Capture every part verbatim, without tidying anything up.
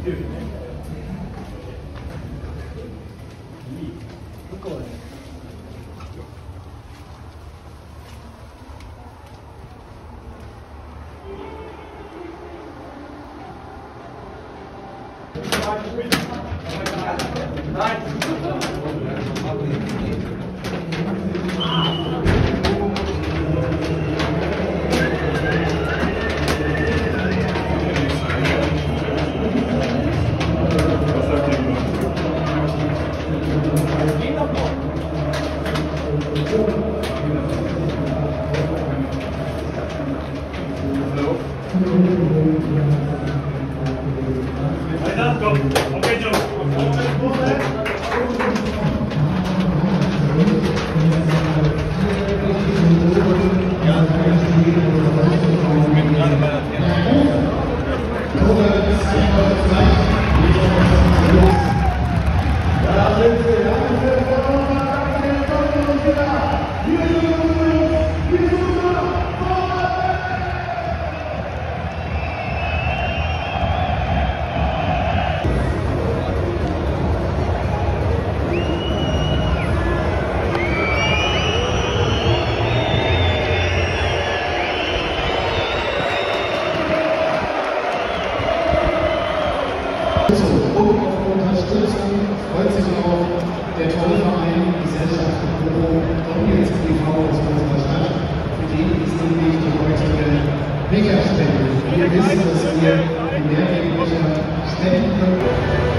Freut sich auch der tolle Verein Gesellschaft Bochum, Domiens T V aus unserer Stadt. Für den ist nämlich die heutige Becherspende. Wir wissen, dass wir die mehrjährigen Becher spenden können.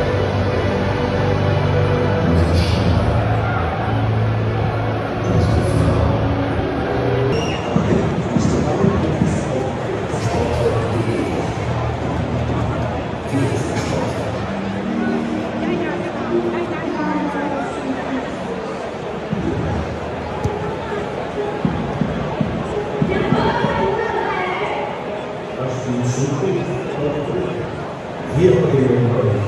Hier